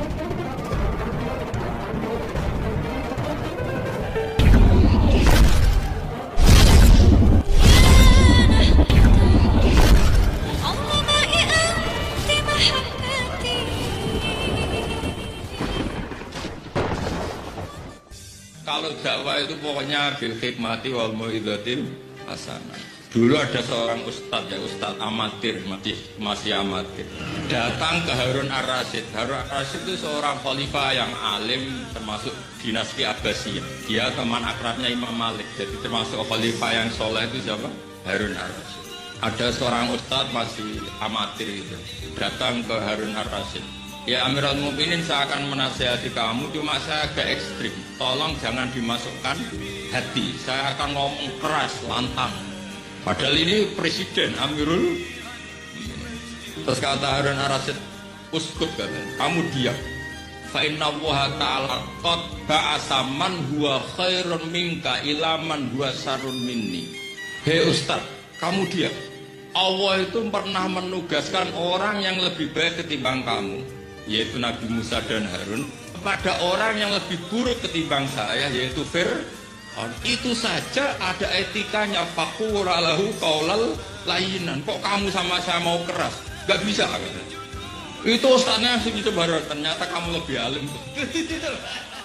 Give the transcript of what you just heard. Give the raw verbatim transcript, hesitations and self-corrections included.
Kalau dakwah itu pokoknya bil hikmati wal mau'izatil hasanah. Dulu ada seorang ustadz ya, ustadz amatir, masih, masih amatir. Datang ke Harun ar-Rasyid. Harun ar-Rasyid itu seorang khalifah yang alim termasuk dinasti Abbasiyah. Dia teman akrabnya Imam Malik. Jadi termasuk khalifah yang soleh itu siapa? Harun ar-Rasyid. Ada seorang ustadz masih amatir itu. Datang ke Harun ar-Rasyid. Ya Amirul Mukminin, saya akan menasihati kamu, cuma saya agak ekstrim. Tolong jangan dimasukkan hati. Saya akan ngomong keras, lantang. Padahal ini presiden Amirul. Terus kata Harun ar-Rasyid, uskut katanya, kamu diam. Fa inna Allaha ta'ala qad ba'asa man huwa khairun minka ila man huwa sarun minni. Hei Ustaz, kamu diam. Allah itu pernah menugaskan orang yang lebih baik ketimbang kamu, yaitu Nabi Musa dan Harun, kepada orang yang lebih buruk ketimbang saya, yaitu Fir'aun. Itu saja ada etikanya. Faqula lahu qaulal layyinan. Kok kamu sama saya mau keras? Gak bisa. Itu ustaznya segitu baru, ternyata kamu lebih alim.